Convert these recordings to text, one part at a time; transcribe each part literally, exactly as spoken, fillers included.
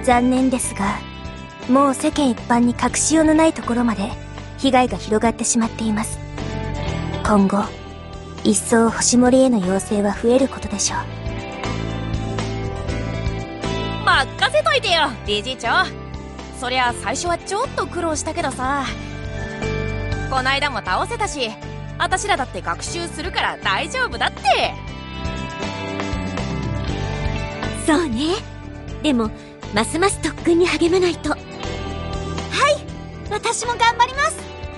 残念ですが、もう世間一般に隠しようのないところまで被害が広がってしまっています。今後、一層星森への要請は増えることでしょう。 任せといてよ、理事長。そりゃ最初はちょっと苦労したけどさ、こないだも倒せたし、私らだって学習するから大丈夫だって。 そうね。でもますます特訓に励まないと。はい、私も頑張ります。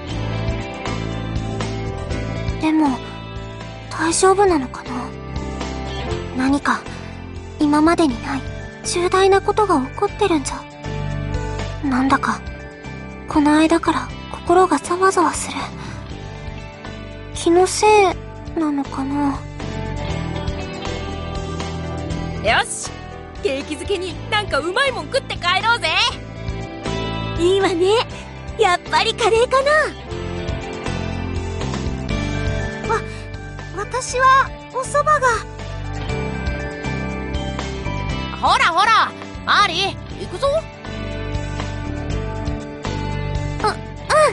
でも大丈夫なのかな。何か今までにない重大なことが起こってるんじゃ。なんだかこの間から心がざわざわする。気のせいなのかな。 よし、景気づけになんかうまいもん食って帰ろうぜ。 いいわね。やっぱりカレーかな。 わ、私はお蕎麦が。 ほらほら、マーリー、行くぞ。 う、うん。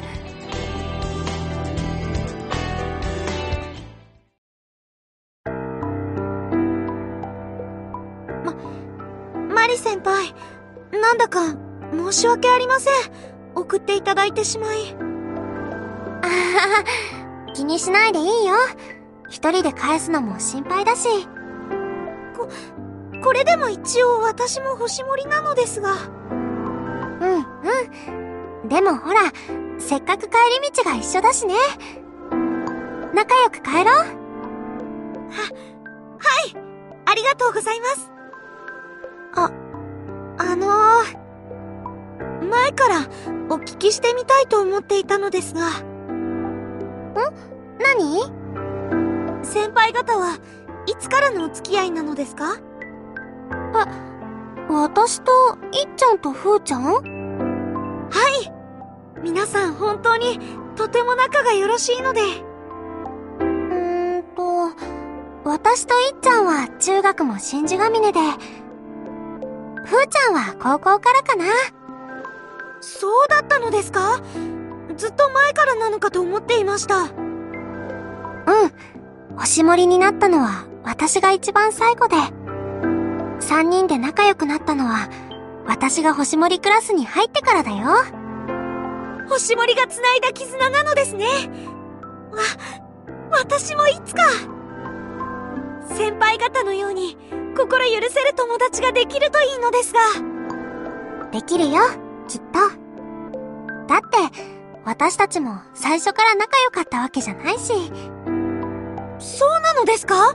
ま、マリ先輩、なんだか申し訳ありません。送っていただいてしまい。あはは、気にしないでいいよ。一人で返すのも心配だし。こ、これでも一応私も星森なのですが。うんうん。でもほら、せっかく帰り道が一緒だしね。仲良く帰ろう。は、はい。ありがとうございます。あ、あのー、前からお聞きしてみたいと思っていたのですが。ん？何？先輩方はいつからのお付き合いなのですか？あ、私といっちゃんとふーちゃん？はい。皆さん本当にとても仲がよろしいので。うーんと、私といっちゃんは中学も新地ヶ峰で、ふーちゃんは高校からかな。そうだったのですか？ずっと前からなのかと思っていました。うん。星森になったのは私が一番最後で、三人で仲良くなったのは私が星森クラスに入ってからだよ。星森が繋いだ絆なのですね。わ、私もいつか先輩方のように心許せる友達ができるといいのですが。できるよ、きっと。だって私たちも最初から仲良かったわけじゃないし。そうなのですか？うん。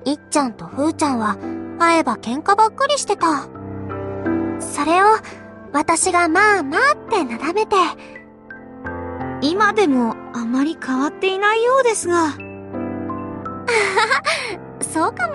いっちゃんとふーちゃんは会えば喧嘩ばっかりしてた。それを私がまあまあってなだめて。今でもあまり変わっていないようですが。あはは、そうかも。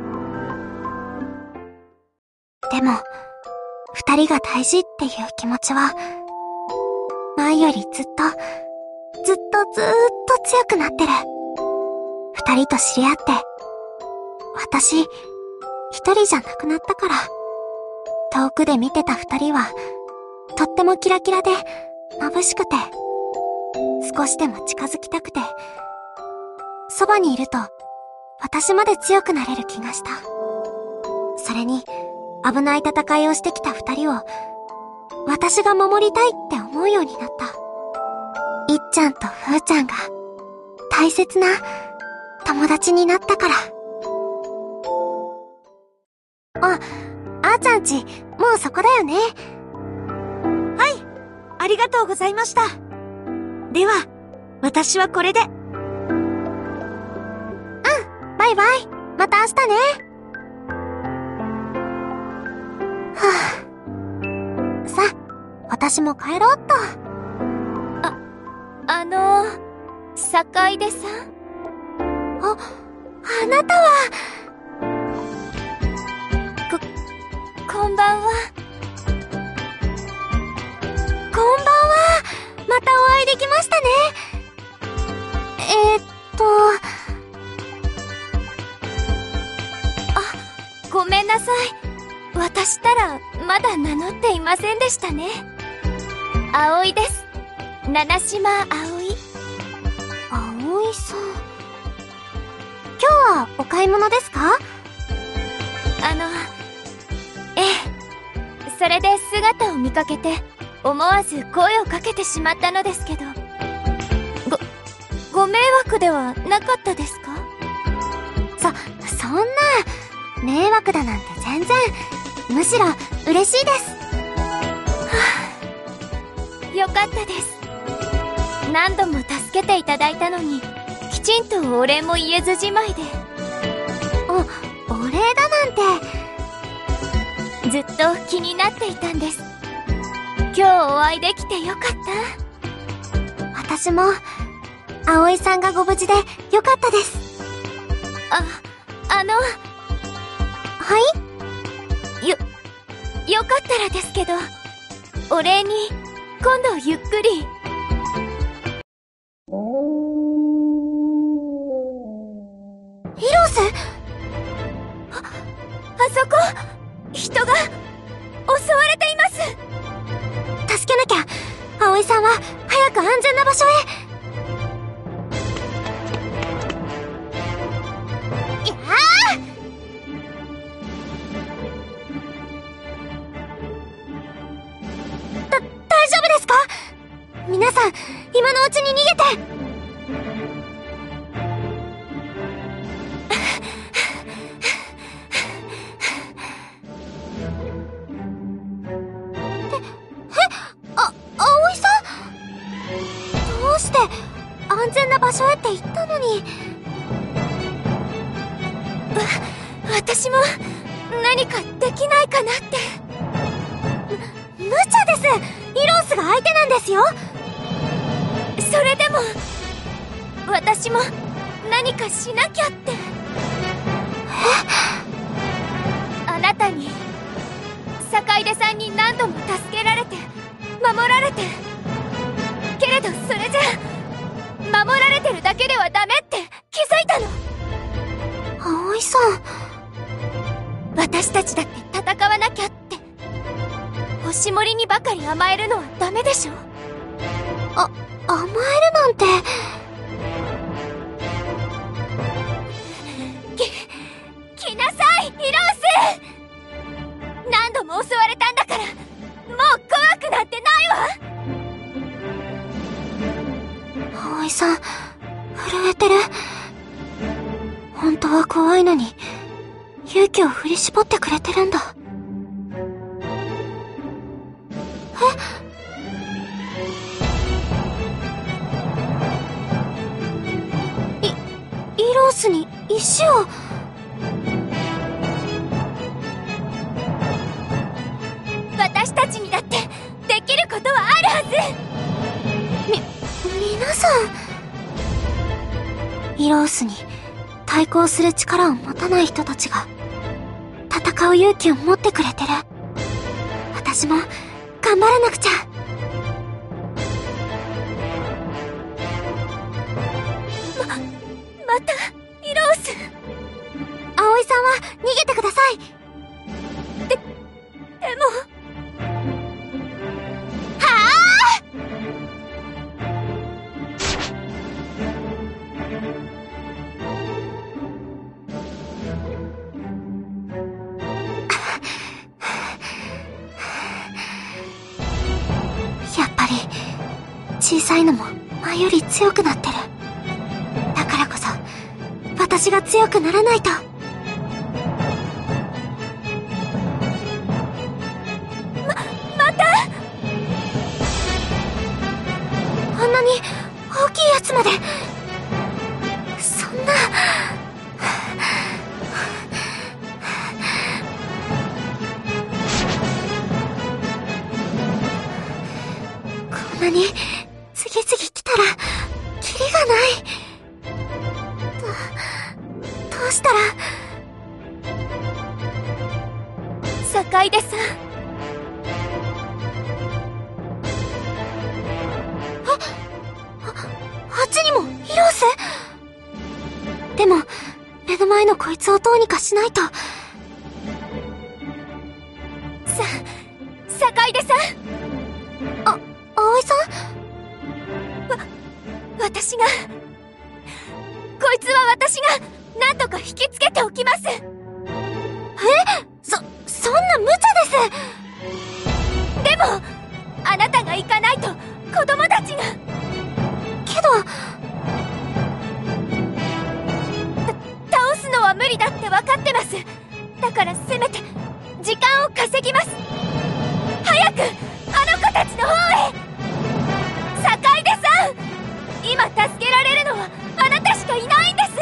でも二人が大事っていう気持ちは前よりずっとずっとずーっと強くなってる。二人と知り合って私一人じゃなくなったから。遠くで見てた二人はとってもキラキラで眩しくて、少しでも近づきたくて、そばにいると私まで強くなれる気がした。それに危ない戦いをしてきた二人を私が守りたいって思うようになった。いっちゃんとふーちゃんが大切な友達になったから。あ、あーちゃんち、もうそこだよね。はい、ありがとうございました。では、私はこれで。うん、バイバイ。また明日ね。はぁ。さ、私も帰ろうっと。 あ、あのー、坂出さん？ あ、あなたは。 こ、こんばんは。 こんばんは。またお会いできましたね。えー、っと。 あ、ごめんなさい。 私たらまだ名乗っていませんでしたね。葵です。七島葵。 葵さん。今日はお買い物ですか？ あの、ええ。それで姿を見かけて、思わず声をかけてしまったのですけど。ご、ご迷惑ではなかったですか？ そ、そんな、迷惑だなんて全然、むしろ嬉しいです。 はあ、よかったです。何度も助けていただいたのに、きちんとお礼も言えずじまいで。 お、お礼だなんて。ずっと気になっていたんです。今日お会いできてよかった。 私も、葵さんがご無事でよかったです。 あ、あの。 はい？ よ、よかったらですけど、お礼に、今度ゆっくり。 ヒロス？ あ、あそこ、人が、襲われています。 助けなきゃ。葵さんは、早く安全な場所へ。やあ！だ、大丈夫ですか？皆さん、今のうちに逃げて。安全な場所へって言ったのに。 わ、私も何かできないかなって。 む、無茶です。イロースが相手なんですよ。 それでも、私も何かしなきゃって。 え？ あなたに、坂出さんに何度も助けられて、守られて。けれどそれじゃ、守られてるだけではダメって気づいたの。 葵さん。 私たちだって戦わなきゃって。星森にばかり甘えるのはダメでしょ。 あ、甘えるなんて。 き、来なさい、イロース！何度も襲われたんだから、もう怖くなんてないわ！ 葵さん、震えてる。本当は怖いのに、勇気を振り絞ってくれてるんだ。え？い、イロースに石を。 私たちにだって、できることはあるはず！ み、皆さん。イロースに対抗する力を持たない人たちが戦う勇気を持ってくれてる。私も頑張らなくちゃ。 ま、またイロース。 葵さんは逃げてください。 で、でも。 やっぱり小さいのも前より強くなってる。だからこそ私が強くならないと。 ま、また？ あんなに大きいやつまで。そんな。こんなに次々来たらキリがない。ど、どうしたら。 坂出さん。 あ、あ、あっちにもヒロース。でも目の前のこいつをどうにかしないと。 さ、坂出さん。 あ、葵さん？ わ、私が、こいつは私が、なんとか引きつけておきます。え？ そ、そんな無茶です。 でも、あなたが行かないと、子供たちが。 けど、 た、倒すのは無理だって分かってます。だからせめて、時間を稼ぎます。早く、あの子たちの方へ。坂出さん、今助けられるのは、あなたしかいないんです。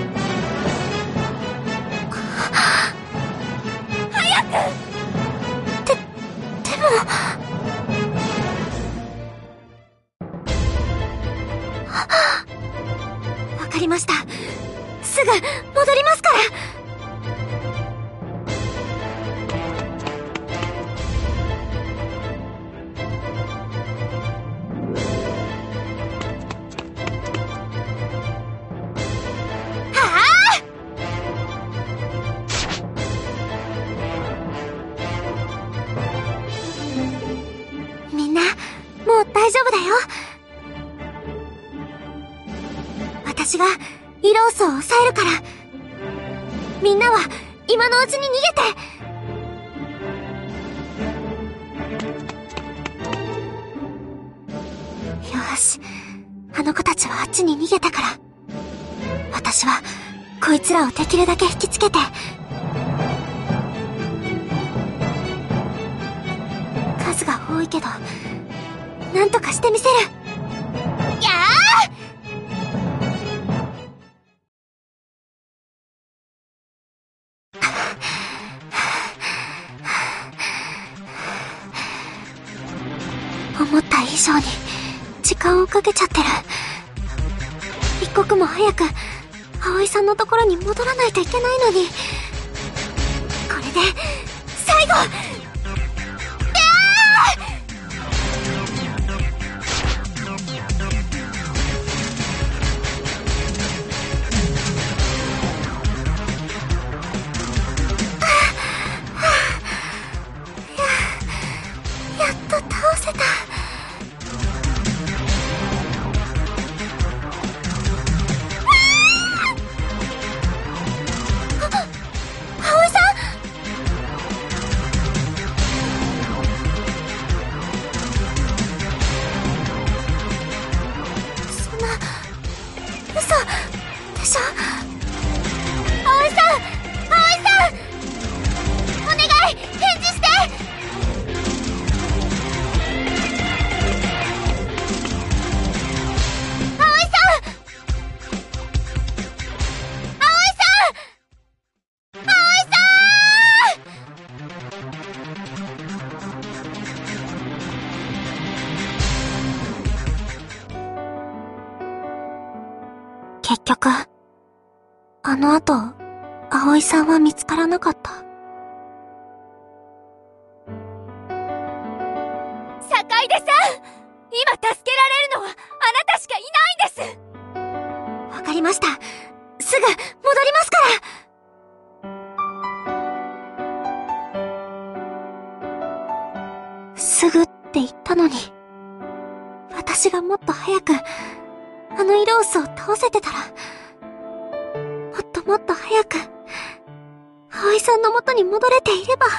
早く。 で、でも。わかりました。すぐ戻りますから。みんな、もう大丈夫だよ。私がイロースを抑えるから。みんなは今のうちに逃げて。よし、あの子たちはあっちに逃げたから、私はこいつらをできるだけ引きつけて。数が多いけど、なんとかしてみせる。やあ！思った以上に時間をかけちゃってる。一刻も早く葵さんのところに戻らないといけないのに。これで最後。やっと倒せた。葵さん？そんな、嘘でしょ？葵さん！葵さん！お願い、返事して！結局、あの後、葵さんは見つからなかった。 坂出さん、今助けられるのはあなたしかいないんです。 わかりました。すぐ戻りますから。すぐって言ったのに、私がもっと早くあのイロースを倒せてたら、もっともっと早く葵さんの元に戻れていれば。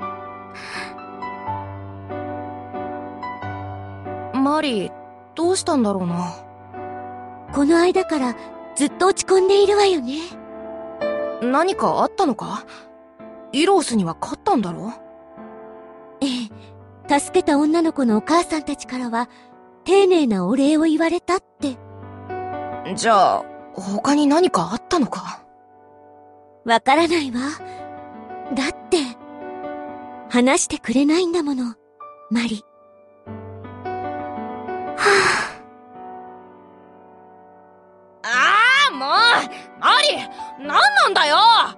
マリー、どうしたんだろうな。 この間からずっと落ち込んでいるわよね。 何かあったのか？イロースには勝ったんだろ？ ええ、助けた女の子のお母さんたちからは丁寧なお礼を言われたって。 じゃあ、他に何かあったのか？ わからないわ。だって、話してくれないんだもの、マリ。 はぁ、ああ、もうマリー、何なんだよ。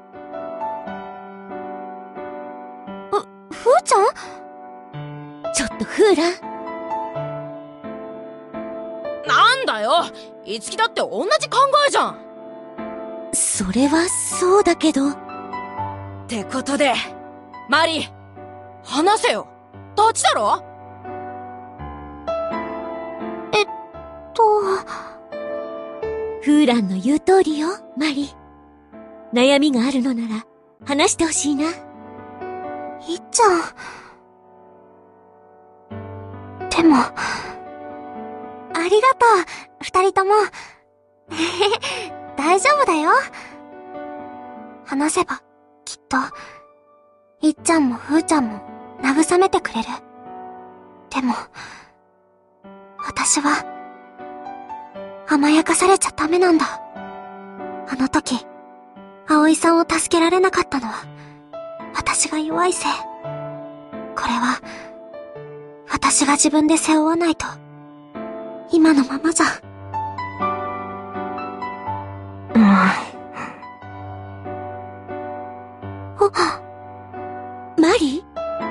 ふ、ふーちゃん？ ちょっとフーラン。 なんだよ、いつきだって同じ考えじゃん。 それはそうだけど。 ってことで、マリー、 話せよ。立ちだろ。 えっと、 フーランの言う通りよ、マリ。悩みがあるのなら、話してほしいな。 いっちゃん。でも、ありがとう、二人とも。大丈夫だよ。話せば、きっと、いっちゃんもふーちゃんも慰めてくれる。でも、私は、甘やかされちゃダメなんだ。あの時、葵さんを助けられなかったのは、私が弱いせい。これは、私が自分で背負わないと、今のままじゃ。うん。あ、 マリ？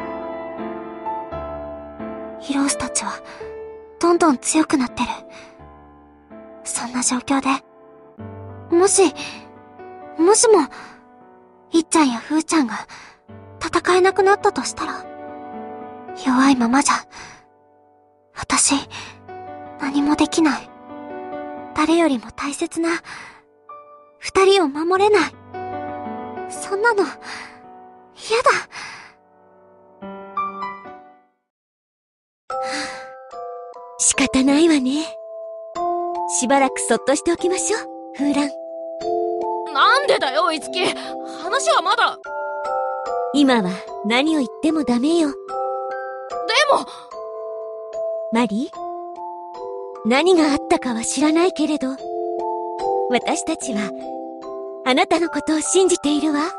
ヒロースたちは、どんどん強くなってる。そんな状況で、もし、もしも、いっちゃんやふーちゃんが、戦えなくなったとしたら、弱いままじゃ、私、何もできない。誰よりも大切な、二人を守れない。そんなの、嫌だ。 仕方ないわね。しばらくそっとしておきましょう、フーラン。 なんでだよ、いつき。話はまだ。 今は何を言ってもダメよ。 でも、 マリ？何があったかは知らないけれど、私たちは、あなたのことを信じているわ。 いっ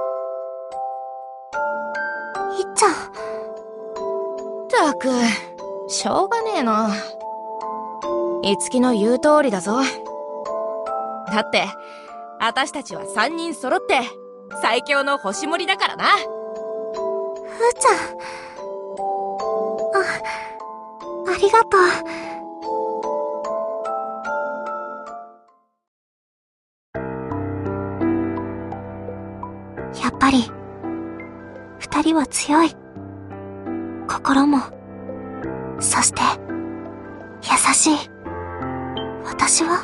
ちゃん。 ったく、しょうがねえな。いつきの言う通りだぞ。だって、あたしたちは三人揃って、最強の星盛りだからな。 ふーちゃん。あ、ありがとう。やっぱり、二人は強い。心も、そして、優しい。私は、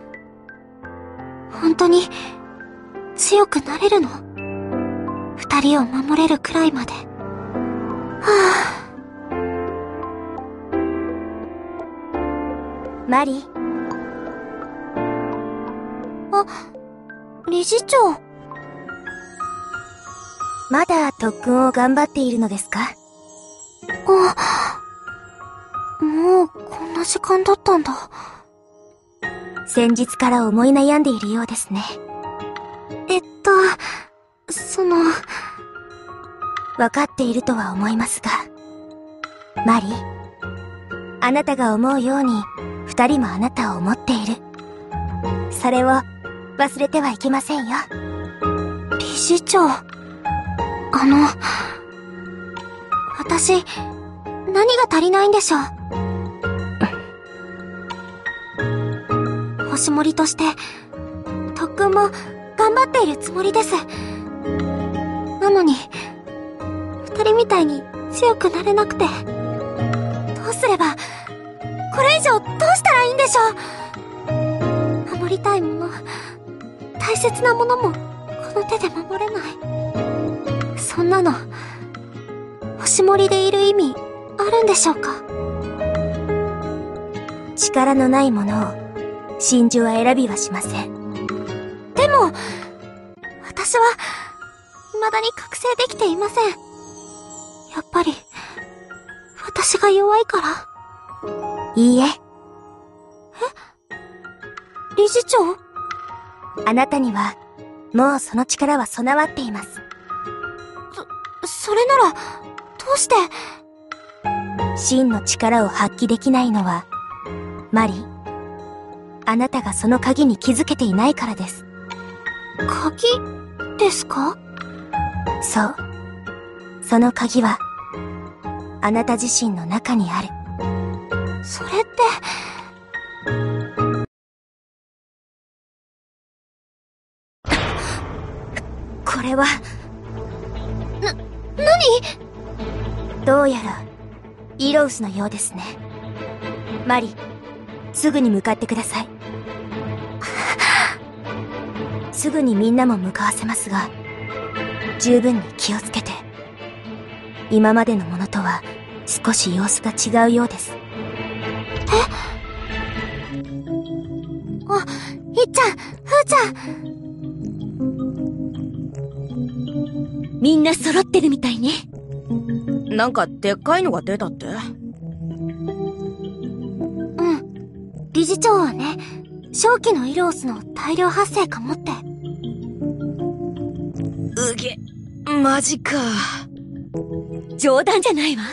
本当に、強くなれるの？二人を守れるくらいまで。はぁ。 マリ。 あ、理事長。 まだ特訓を頑張っているのですか？ あ、もうこんな時間だったんだ。 先日から思い悩んでいるようですね。 えっと、その、 わかっているとは思いますが。マリ、あなたが思うように、二人もあなたを思っている。それを忘れてはいけませんよ。 理事長。あの、私、何が足りないんでしょう。星盛りとして、特訓も頑張っているつもりです。なのに、二人みたいに強くなれなくて。どうすれば、これ以上どうしたらいいんでしょう。守りたいもの、大切なものも、この手で守れない。そんなの、星盛りでいる意味、あるんでしょうか。 力のないものを、真珠は選びはしません。 でも、私は、未だに覚醒できていません。やっぱり、私が弱いから。 いいえ。え？ 理事長？ あなたには、もうその力は備わっています。 そ、それなら、どうして？ 真の力を発揮できないのは、マリ、あなたがその鍵に気づけていないからです。 鍵ですか？ そう。その鍵は、あなた自身の中にある。 それって、 これは、 な、何？ どうやら、イロウスのようですね。マリ、すぐに向かってください。すぐにみんなも向かわせますが、十分に気をつけて。今までのものとは少し様子が違うようです。え？あ、いっちゃん、ふーちゃん。 みんな揃ってるみたいね。 なんかでっかいのが出たって？ うん。理事長はね、正気のイロースの大量発生かもって。 うげ、マジか。 冗談じゃないわ。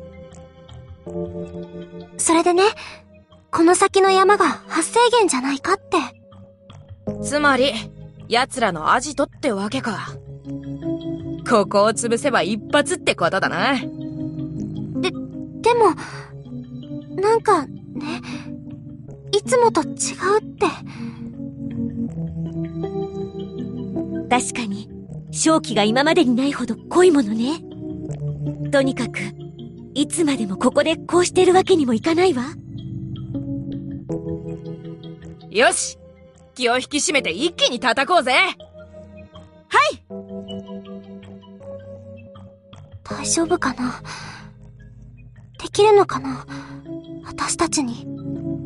それでね、この先の山が発生源じゃないかって。 つまり、奴らのアジトってわけか。ここを潰せば一発ってことだな。 で、でも、なんか、ね、いつもと違うって。 確かに、正気が今までにないほど濃いものね。とにかく、いつまでもここでこうしてるわけにもいかないわ。 よし！気を引き締めて一気に叩こうぜ！はい！ 大丈夫かな？できるのかな？私たちに。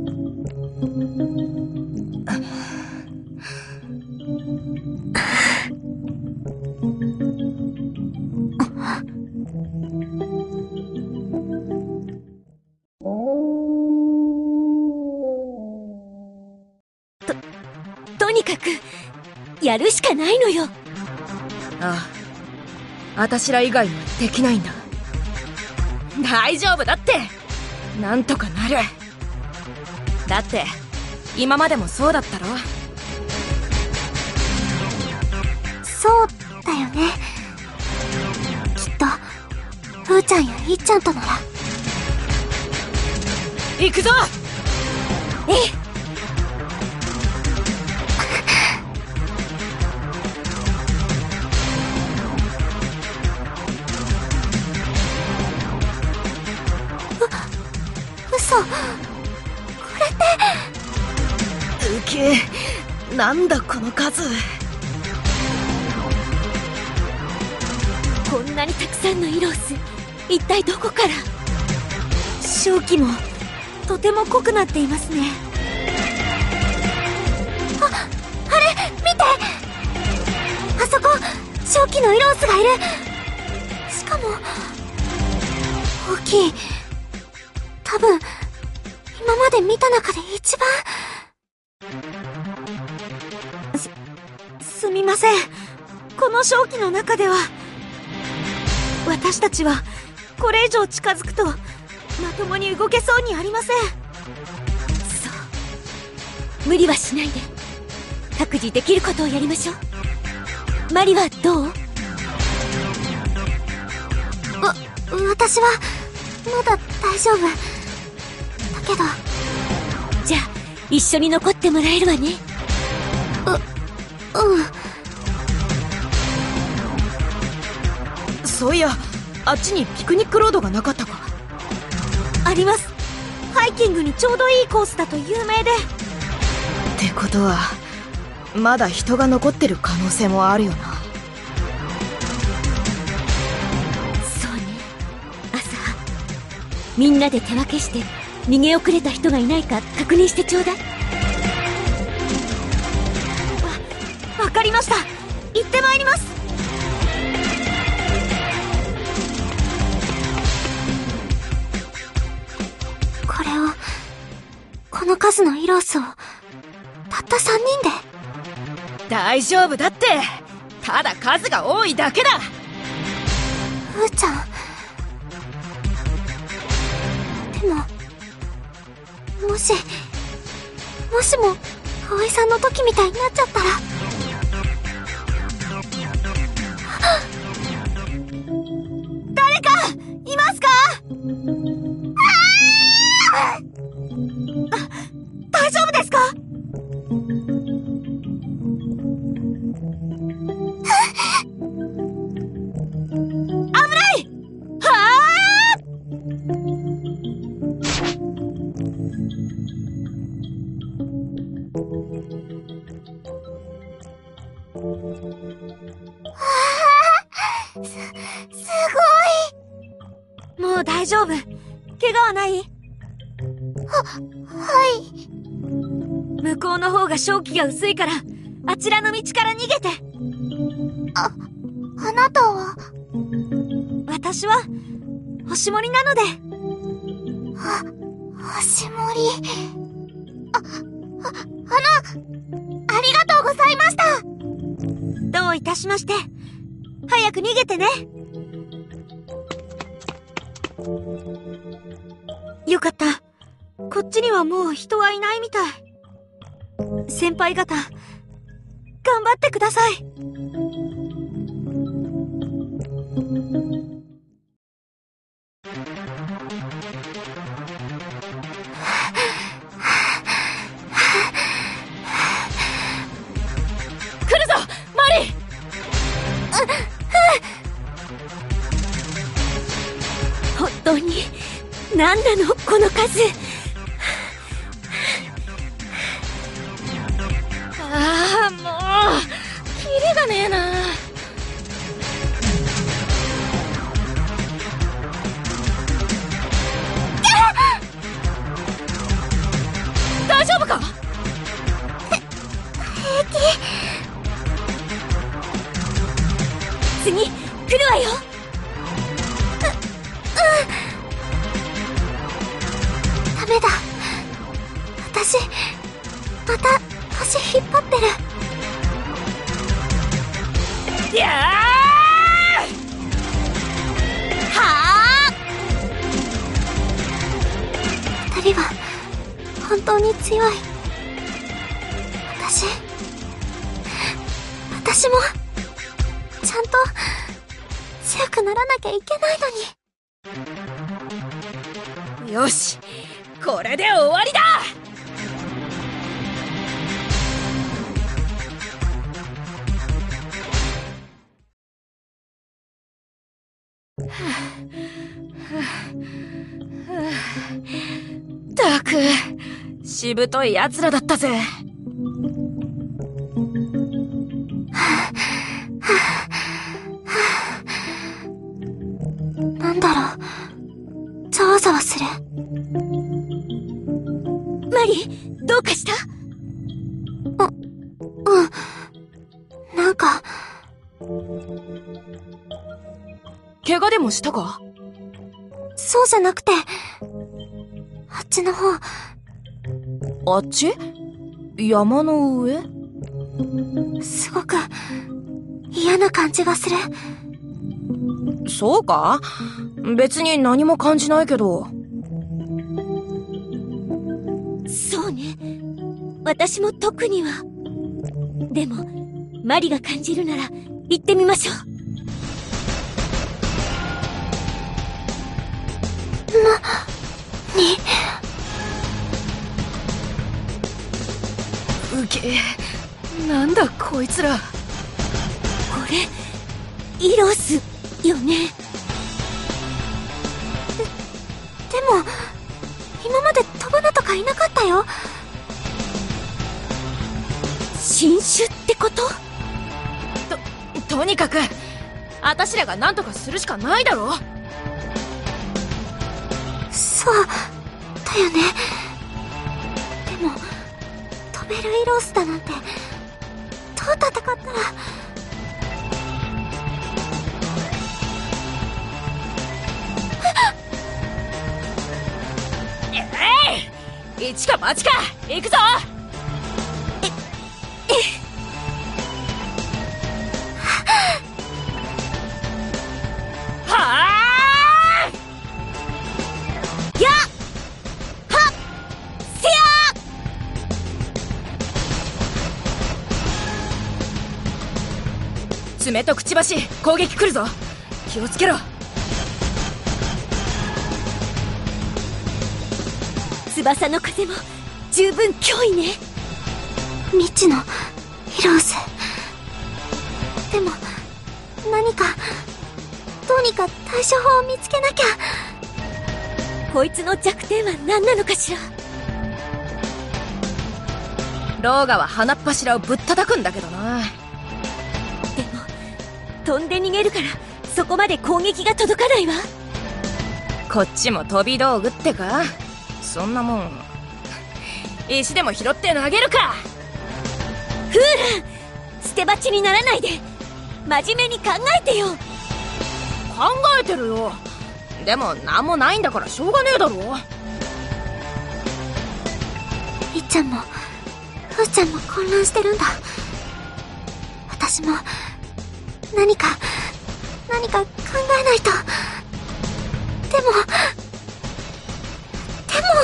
と、とにかく、やるしかないのよ。 ああ。あたしら以外にはできないんだ。大丈夫だって！なんとかなる。だって、今までもそうだったろ？ そうだよね。きっと、ふーちゃんやいっちゃんとなら。 行くぞ！ ええ。 嘘、これって。 うけ、なんだこの数。 こんなにたくさんのイロース、一体どこから？正気もとても濃くなっていますね。 あ、あれ見て、あそこ正気のイロースがいる。しかも大きい。多分今まで見た中で一番。 す、すみません。この正気の中では私たちはこれ以上近づくとまともに動けそうにありません。そう、無理はしないで各自できることをやりましょう。マリはどう？ わ、私はまだ大丈夫だけど。 じゃあ一緒に残ってもらえるわね。 う、うん。 そういや、あっちにピクニックロードがなかったか？ あります。ハイキングにちょうどいいコースだと有名で。 ってことはまだ人が残ってる可能性もあるよな。 そうね。朝みんなで手分けして逃げ遅れた人がいないか確認してちょうだい。わ、わかりました。行ってまいります。 これを、この数のイロースをたったさんにんで。 大丈夫だって。ただ数が多いだけだ。 ふーちゃん。でももしもしも葵さんの時みたいになっちゃったら。 誰かいますか？あ、大丈夫ですか？危ない！はあ！ す、すごもう大丈夫。怪我はない？ い。は、はい。 向こうの方が瘴気が薄いから、あちらの道から逃げて。 あ、あなたは？ 私は、星森なので。 は、星森。あ、あ、あの、ありがとうございました。 どういたしまして。早く逃げてね。よかった。こっちにはもう人はいないみたい。先輩方、頑張ってください。 来るぞマリー。 本当に何なのこの数。 ああ、もうキリがねえな。大丈夫か？ 平気。 次来るわよ。 ダメだ。私、また足引っ張ってる。 いやーはあ。二人は本当に強い。私、私もちゃんと強くならなきゃいけないのに。 よし、これで終わりだ。ったく、しぶとい奴らだったぜ。 なんだろう、ざわざわする。 マリ、どうかした？ う、うん。なんか、 怪我でもしたか？ そうじゃなくて、あっちの方。 あっち？山の上？ すごく嫌な感じがする。 そうか？別に何も感じないけど。 そうね。私も特には。でも、マリが感じるなら行ってみましょう。 な、に？ うげえ、なんだこいつら。 これ、イロスよね。 で、でも、今まで飛ぶのとかいなかったよ。 新種ってこと？ と、とにかく、あたしらが何とかするしかないだろ。 そう、だよね。でも、飛べるイロスだなんて、どう戦ったら。 えい！一か八か、行くぞ！ え、えはあ！ や！はっ！せや！ 爪とくちばし、攻撃来るぞ。気をつけろ。 翼の風も十分脅威ね。 未知のイロース。でも、何か、どうにか対処法を見つけなきゃ。 こいつの弱点は何なのかしら。 ローガは鼻っ柱をぶったたくんだけどな。 飛んで逃げるからそこまで攻撃が届かないわ。 こっちも飛び道具ってか。そんなもん石でも拾って投げるか。 フーラン、捨て鉢にならないで真面目に考えてよ。 考えてるよ。でも何もないんだからしょうがねえだろ。 いっちゃんもふーちゃんも混乱してるんだ。私も何か何か考えないと。でもでも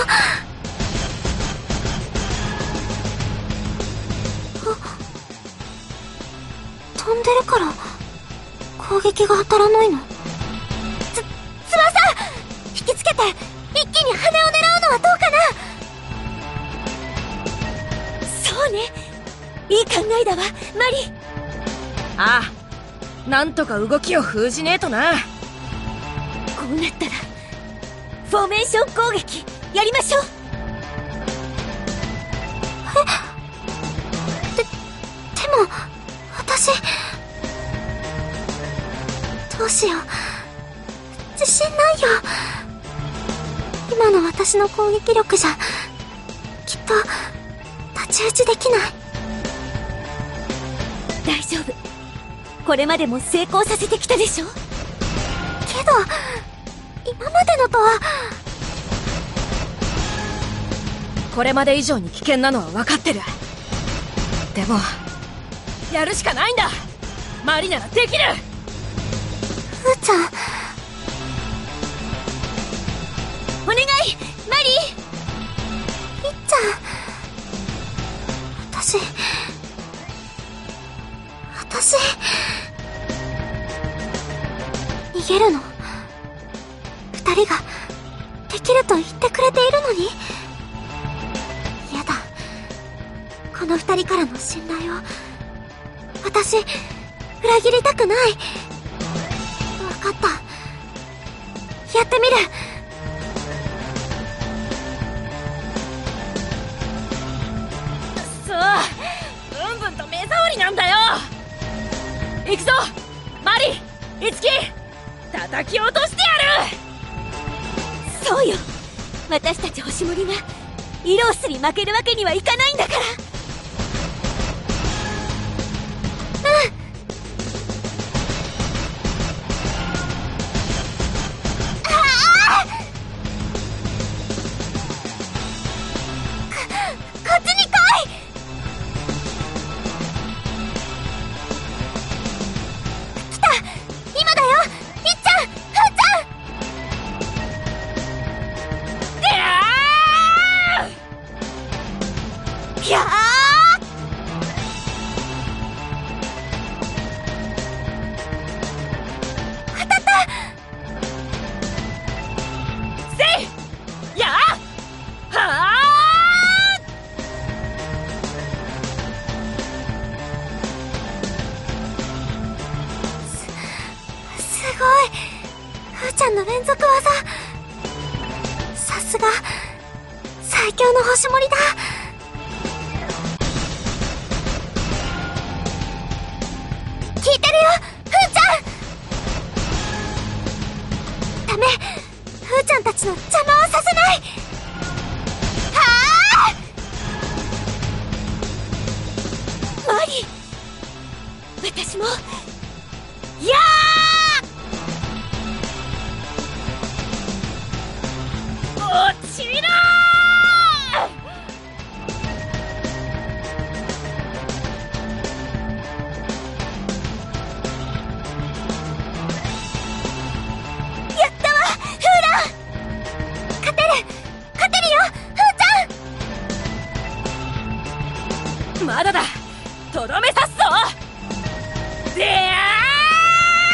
あ、飛んでるから攻撃が当たらないの。つ、翼引きつけて一気に羽を狙うのはどうかな。 そうね、いい考えだわマリ。 ああ、なんとか動きを封じねえとな。 こうなったらフォーメーション攻撃やりましょう。 えで、でも私どうしよう、自信ないよ。今の私の攻撃力じゃきっと太刀打ちできない。 大丈夫、これまでも成功させてきたでしょ。 けど今までのとは。 これまで以上に危険なのは分かってる。でもやるしかないんだ。マリならできる。 ふーちゃんお願いマリ。 いっちゃん、私私逃げるの二人ができると言ってくれているのに。やだ、この二人からの信頼を私裏切りたくない。分かった、やってみる。 そうブンブンと目障りなんだよ。行くぞマリ、イツキ、叩き落としてやる。 そうよ、私たち星森がイロースに負けるわけにはいかないんだから。 連続技、さすが最強の星森だ。聞いてるよふーちゃん。ダメ、ふーちゃんたちの邪魔をさせない。はあ、 マリ、私もやー落ちろー。やったわフーラン。勝てる勝てるよふーちゃん。 まだだ、とどめ刺すぞ。でやー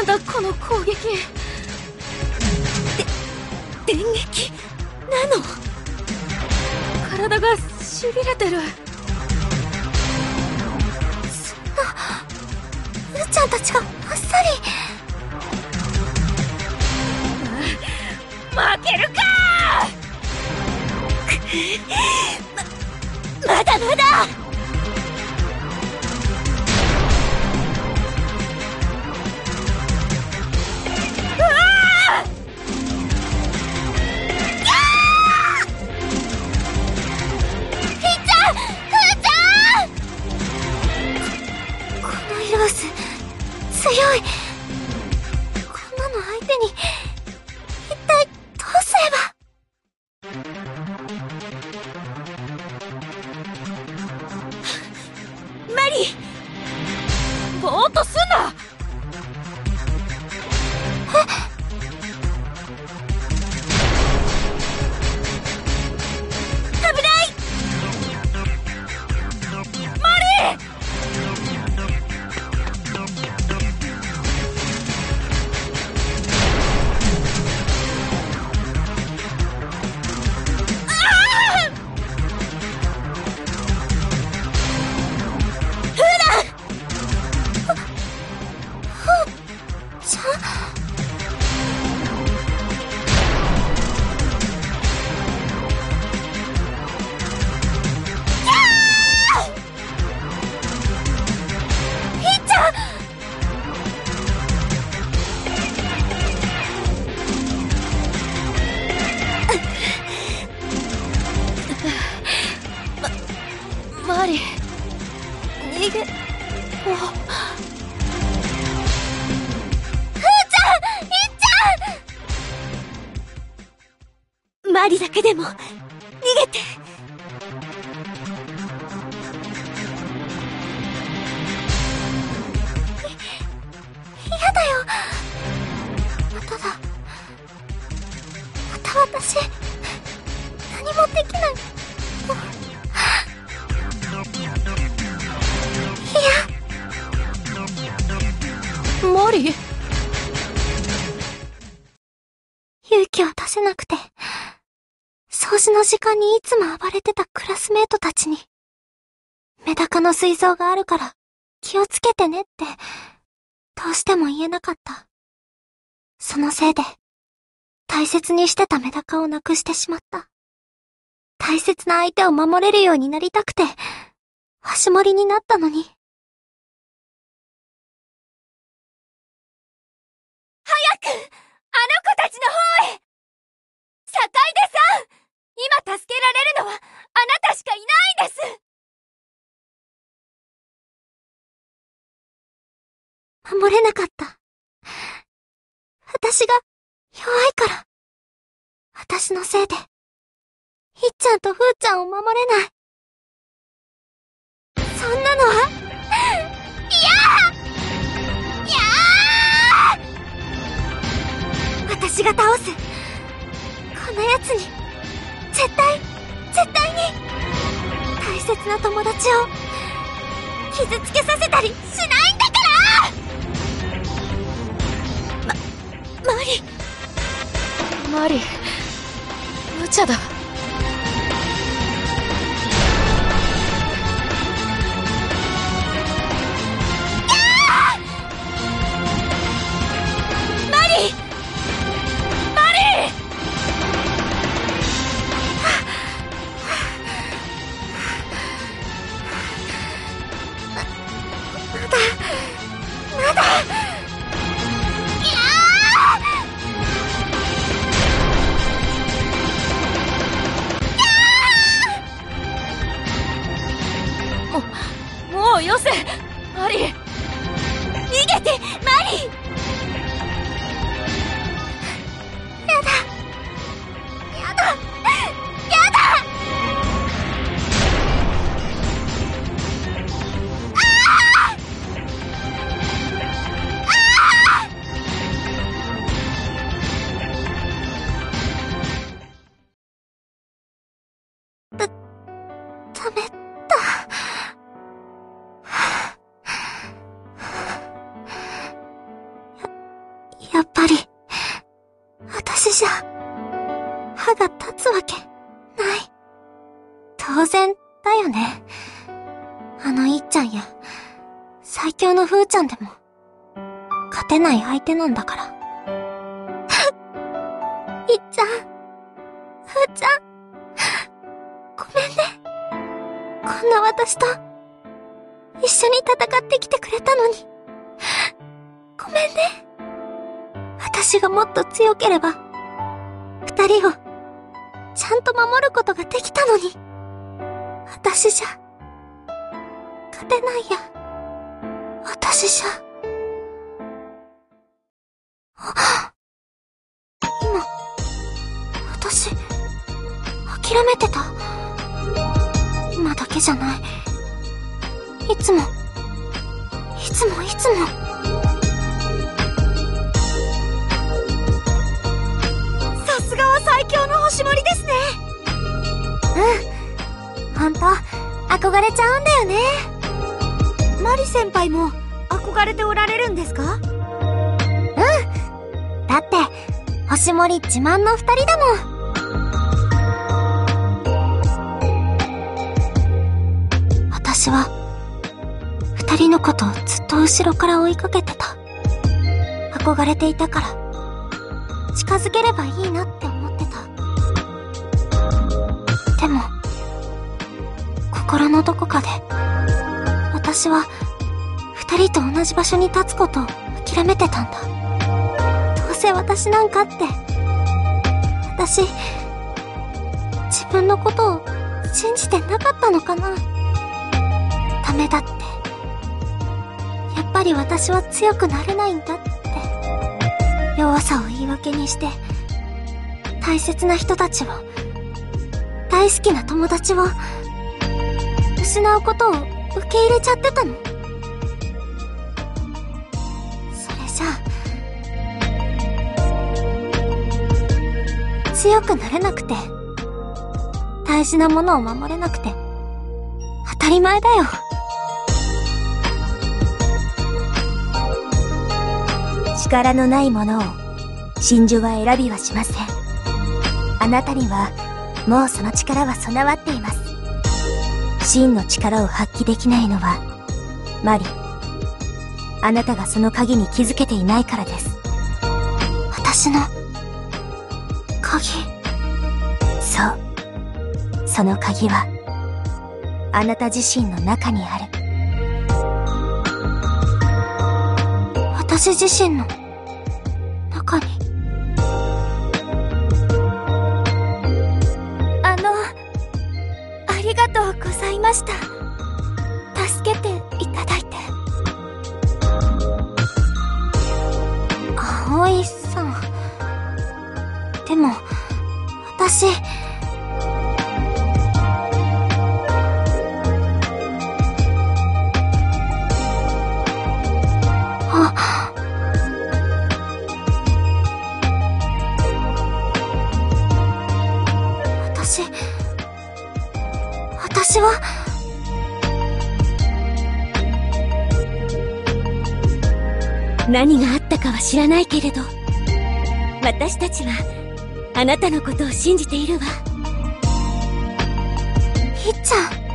なんだこの攻撃。で電撃なの？体がしびれてる。 そんな、ふーちゃんたちがあっさり。 負けるかー。ま、まだまだ。 強い。こんなの相手に一体どうすれば。 マリー、ぼーっとすんな。 えっ、 危ない。マリー。マリ、逃げ。お、ふーちゃん、ひっちゃん。マリだけでも逃げて。 嫌だよ。まただ。また私何もできない。 マリー、 勇気を出せなくて、掃除の時間にいつも暴れてたクラスメートたちに、メダカの膵臓があるから気をつけてねって、どうしても言えなかった。そのせいで、大切にしてたメダカをなくしてしまった。大切な相手を守れるようになりたくて、わしもりになったのに。 早くあの子たちの方へ。坂出さん、今助けられるのはあなたしかいないんです。 守れなかった。私が弱いから。私のせいで、ひっちゃんとふーちゃんを守れない。そんなのは、いやーいやー私が倒す。この奴に、絶対、絶対に、大切な友達を、傷つけさせたりしないんだから！ま、マリ。 マリ、無茶だ。 ふやっぱり、私じゃ、歯が立つわけ、ない。当然、だよね。あのいっちゃんや、最強のふーちゃんでも、勝てない相手なんだから。いっちゃん、ふーちゃん、ごめんね。こんな私と、一緒に戦ってきてくれたのに。ごめんね。私がもっと強ければ、二人を、ちゃんと守ることができたのに。私じゃ、勝てないや。私じゃ。あ、今、私、諦めてた。今だけじゃない。いつも、いつもいつも。 さすがは最強の星森ですね。 うん。ほんと、憧れちゃうんだよね。 マリ先輩も憧れておられるんですか？ うん。だって、星森自慢の二人だもん。私は、二人のことをずっと後ろから追いかけてた。憧れていたから、近づければいいなって思ってた。でも、心のどこかで、私は、二人と同じ場所に立つことを諦めてたんだ。どうせ私なんかって、私、自分のことを信じてなかったのかな。ダメだって。やっぱり私は強くなれないんだって。弱さを言い訳にして、大切な人たちを、大好きな友達を、失うことを受け入れちゃってたの。それじゃあ、強くなれなくて、大事なものを守れなくて、当たり前だよ。 力のないものを真珠は選びはしません。あなたにはもうその力は備わっています。真の力を発揮できないのはマリ、あなたがその鍵に気づけていないからです。 私の鍵。 そう、その鍵はあなた自身の中にある。 私自身の中に。 あの、ありがとうございました。助けていただいて。 葵さん。でも、私、あ、私、私は、 何があったかは知らないけれど、私たちはあなたのことを信じているわ。 ひっち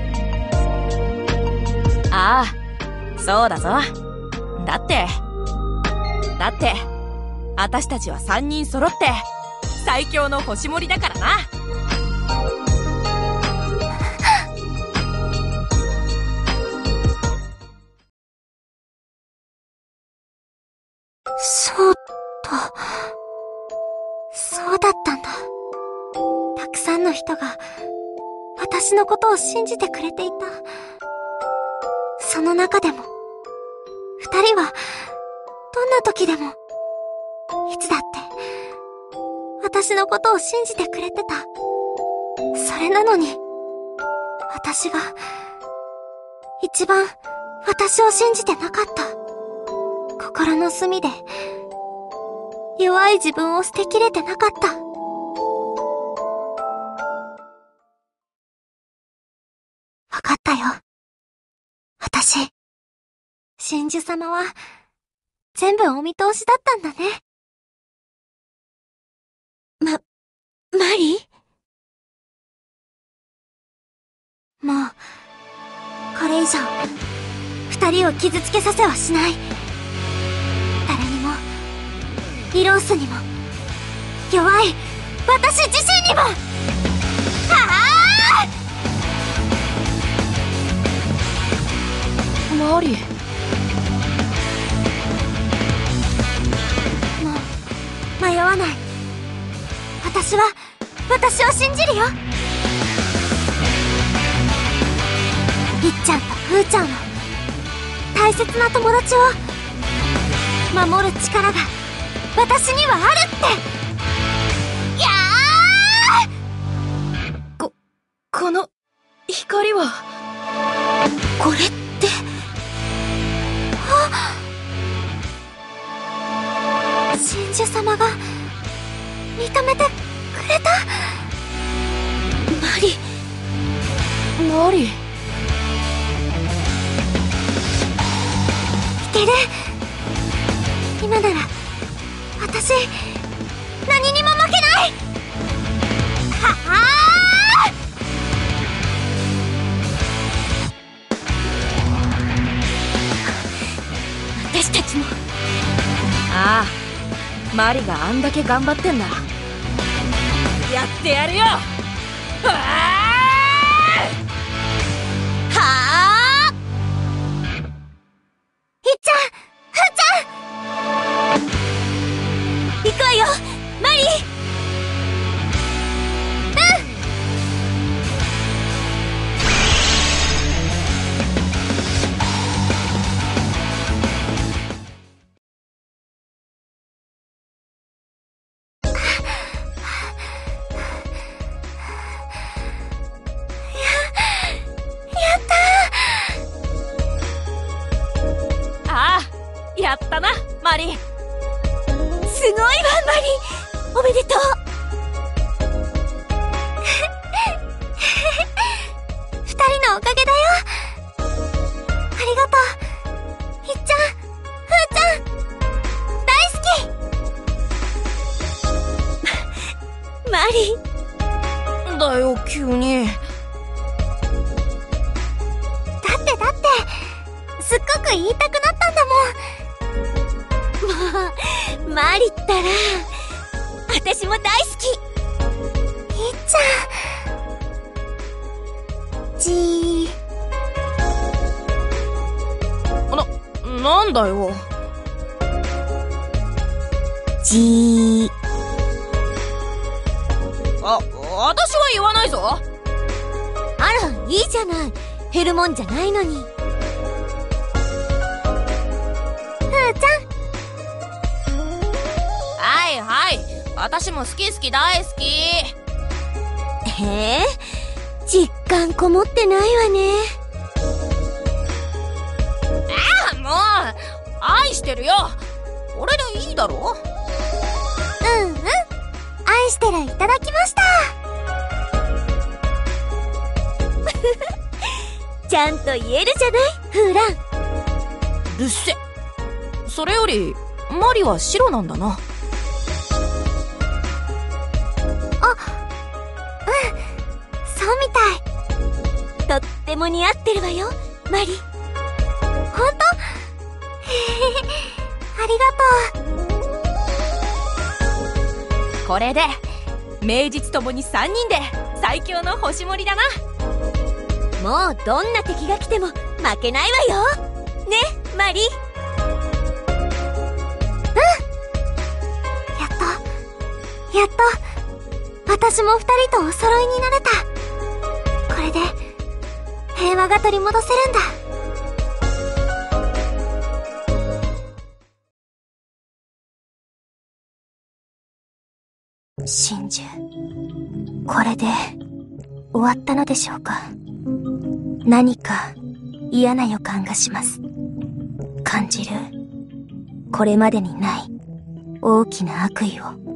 ゃん。 ああ、そうだぞ。だって、だって、私たちは三人揃って、最強の星森だからな。 そうだ。そうだったんだ。たくさんの人が、私のことを信じてくれていた。その中でも、二人は、どんな時でも、いつだって、私のことを信じてくれてた。それなのに、私が、一番、私を信じてなかった。心の隅で、弱い自分を捨てきれてなかった。わかったよ。私、真珠様は、全部お見通しだったんだね。 ま、マリー？ もう、これ以上、二人を傷つけさせはしない。誰にも、イロースにも、弱い、私自身にも。はあ！ マリー。 もう、迷わない。私は、私を信じるよ。いっちゃんとふーちゃんを、大切な友達を、守る力が、私にはあるって。やー！ こ、この、光は。 これって、あっ、真珠様が、認めてくれた。マリ、 マリー。 いける。今なら、私、何にも負けない。はあ！ 私たちも。 ああ、マリがあんだけ頑張ってんだ。やってやるよ。はあ！ はあ！いっちゃん、ふーちゃん、 行くわよ、マリー。 やったな、マリー。 すごいわ、マリー。おめでとう。 二人のおかげだよ。ありがとう。いっちゃん、ふーちゃん、大好き。 マリー。だよ、急に。 だってだって、すっごく言いたくなったんだもん。 もう、マリったら、私も大好き。 いっちゃん。じー。 な、なんだよ。 じー。 あ、私は言わないぞ。 あら、いいじゃない。減るもんじゃないのに。 ふーちゃん。 はいはい、私も好き好き大好き。 へえ、実感こもってないわね。 ああ、もう愛してるよ。これでいいだろ。 うんうん、愛してるいただきました。 ちゃんと言えるじゃない、フーラン。 うっせ。それよりマリは白なんだな。 そうみたい。 とっても似合ってるわよ、マリ。 ほんと？へへへ、ありがとう。これで名実ともにさんにんで最強の星盛りだな。 もうどんな敵が来ても負けないわよね、マリ。 うん、やっとやっと私も二人とお揃いになれた。これで平和が取り戻せるんだ。真珠、これで終わったのでしょうか。何か嫌な予感がします。感じるこれまでにない大きな悪意を。